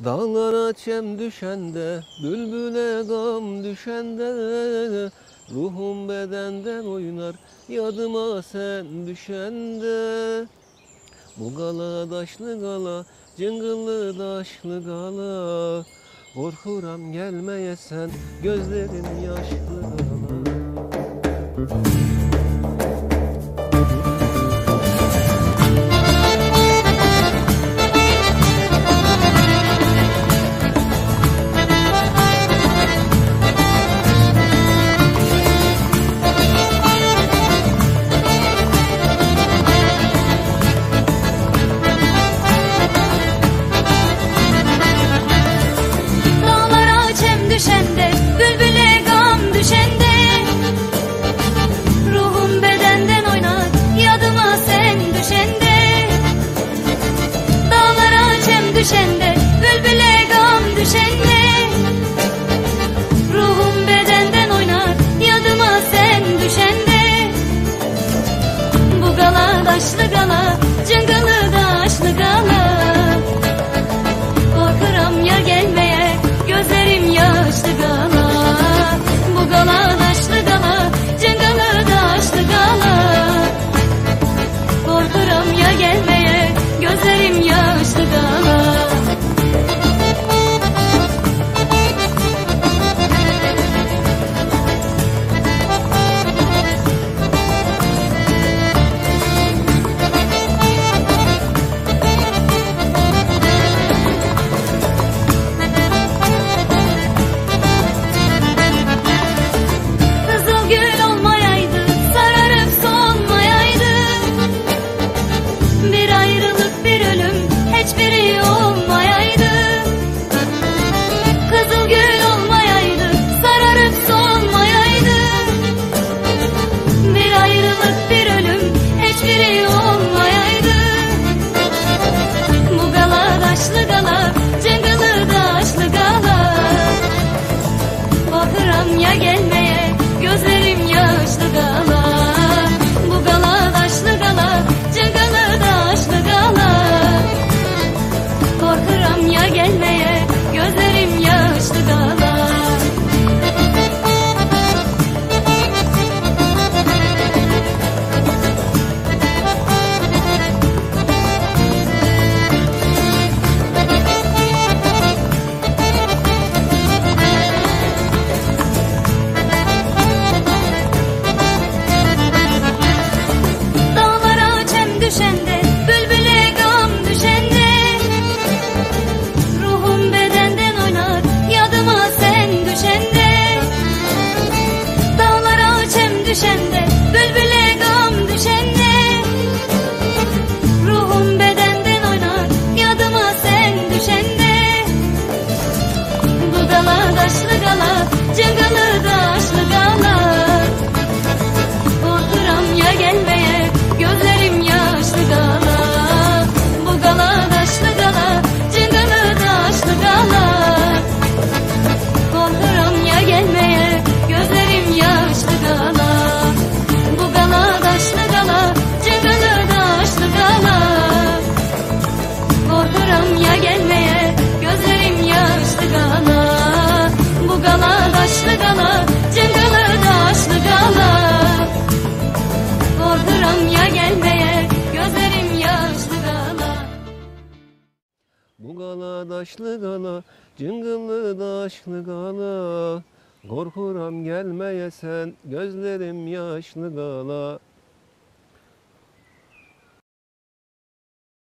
Dağlara çem düşende, bülbüle gam düşende, ruhum bedenden oynar, yadıma sen düşende. Bu gala daşlı gala, cıngıllı daşlı gala, korkuram gelmeye sen, gözlerin yaşlı gala. Düşende, bülbüle gam düşende, ruhum bedenden oynar, yadıma sen düşende. Dağlara çem düşende, bülbüle gam düşende, ruhum bedenden oynar, yadıma sen düşende. Bu gala daşlı gala, cıngılı daşlı gala, korkuram ya gelmeye, gözlerim yaşlı gala. Bu gala daşlı gala, cıngılı daşlı gala, korkuram ya gelmeye, gözlerim yaşlı gala. Ya gelmeye, gözlerim yaşlı gala. Bu gala daşlı gala, cıngılı daşlı gala, korkuram ya gelmeye, gözlerim yaşlı gala. Düşende, bülbüle gam düşende, ruhum bedenden oynar, yadıma sen düşende. Dağlara çem düşende, bülbüle gam düşende, ruhum bedenden oynar, yadıma sen düşende. Bu gala daşlı gala, cıngılı daşlı gala, korkuram ya gelmeye, gözlerim yaşlı gala. Bu gala daşlı gala, cıngılı daşlı gala, korkuram ya gelmeye, gözlerim yaşlı gala. Bu gala daşlı gala, cıngılı daşlı gala, korkuram ya gelmeye, gözlerim yaşlı gala. Bu gala daşlı gala, cıngılı daşlı gala, korkuram ya gelmeye, gözlerim yaşlı gala. Bu gala daşlı gala, cıngıllı daşlı gala, korkuram gelmeye sen, gözlerim yaşlı gala.